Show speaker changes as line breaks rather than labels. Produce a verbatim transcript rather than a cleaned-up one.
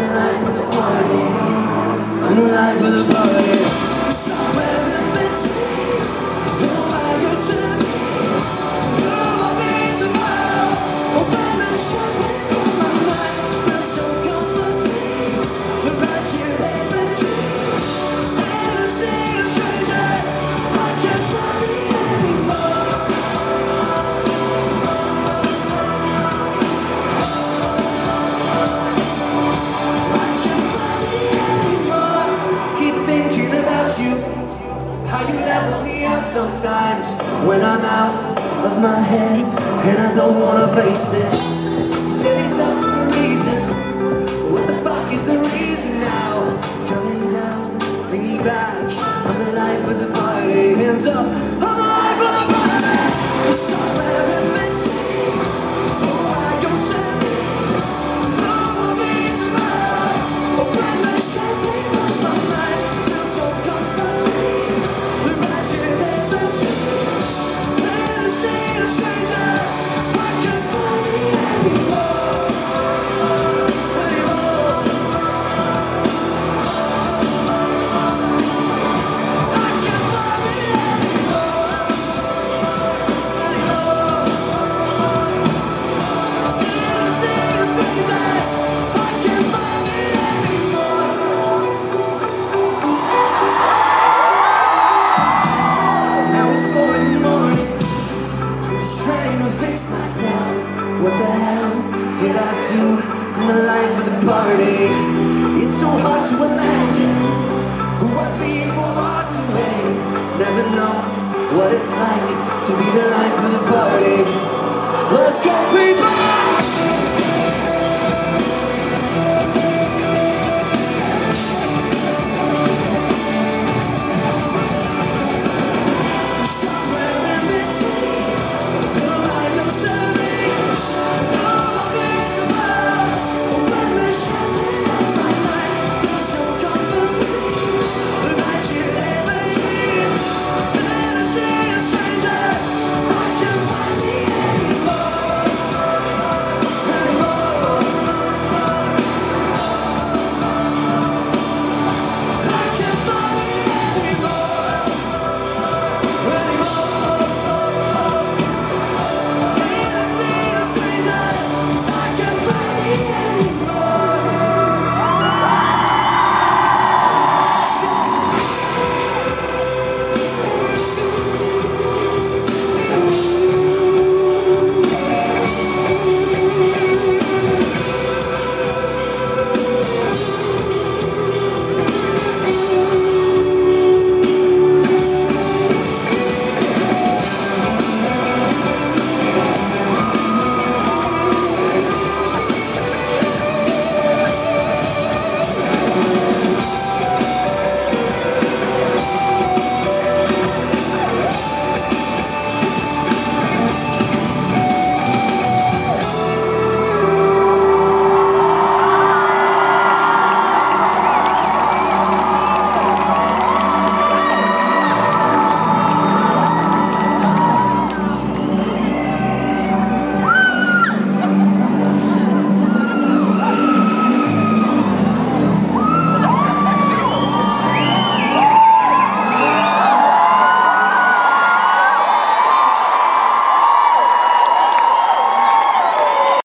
the life of the party. I'm the life of the party. Somewhere in between who I used to be, who I'll be tomorrow. Oh, when the champagne goes, my mind feels so comforting. The rest you in between, and I see a stranger. I can't find me anymore. You, how you level me out sometimes when I'm out of my head and I don't wanna face it. Said it's up for a reason. What the fuck is the reason now? Coming down, bring me back. I'm the life of the party. Hands up, I'm the life of the party. Somewhere in between who I used to be, who I'll be tomorrow. Oh, when the champagne goes, my mind feels so comforting. The rest you in between, when I see a stranger, I can't find me anymore, anymore. I can't find me anymore, anymore. When I see a stranger, I can't find me anymore. Now it's four in the morning. I'm just trying to fix myself. What the hell did I do? I'm the life of the party. It's so hard to imagine who I'd be if I walked away. Never know what it's like to be the life of the party. Let's go, people!